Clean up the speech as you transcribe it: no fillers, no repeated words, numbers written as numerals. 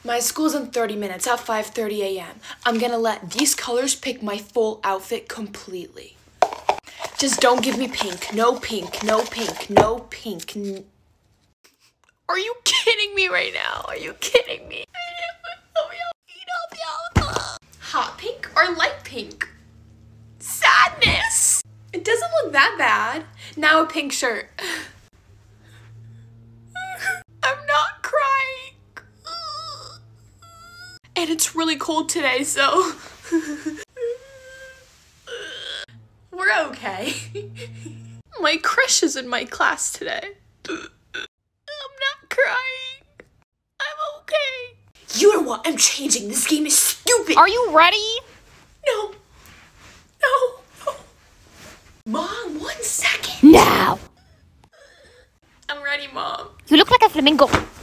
My school's in 30 minutes at 5:30 a.m. I'm gonna let these colors pick my full outfit completely. Just don't give me pink. No pink, no pink, no pink. Are you kidding me right now? Are you kidding me? Hot pink or light pink? Sadness! It doesn't look that bad. Now a pink shirt. I'm not crying. And it's really cold today, so we're okay. My crush is in my class today. I'm not crying. I'm okay. You know what? I'm changing. This game is stupid. Are you ready? No. No. Mom, 1 second. Now. I'm ready, Mom. You look like a flamingo.